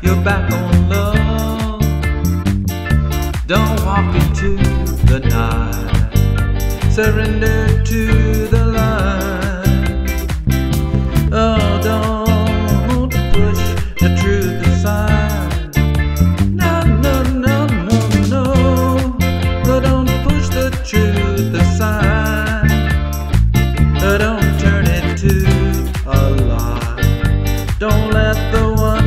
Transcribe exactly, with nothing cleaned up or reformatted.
your back on love. Don't walk into the night, surrender to the light. Oh, don't push the truth aside. No, no, no, no, no. But don't push the truth aside. Don't turn it to a lie. Don't let the one